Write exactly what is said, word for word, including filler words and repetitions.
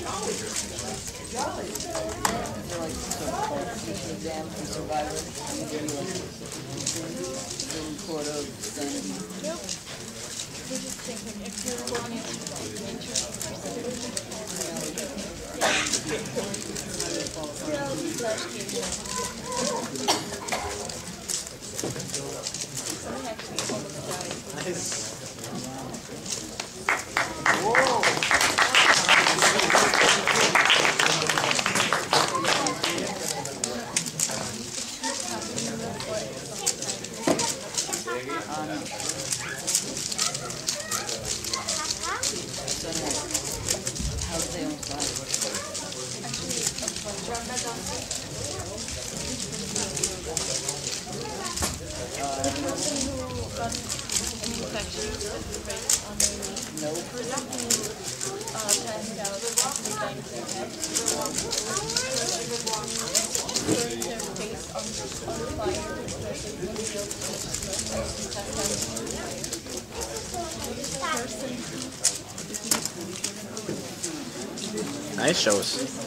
They're like some qualification exam for Survivor. And they give you like the report of sanity. Nope. They just think like if you're on it, like nature person. Still, slash game. Someone actually almost died. Nice. How did they almost die? The person who got an infection with the race on their knee. No. The person who uh, passed out after they banged their head. Burned their face on, on fire because they wouldn't be able to touch the person passed out on the fire. The person Nice shows.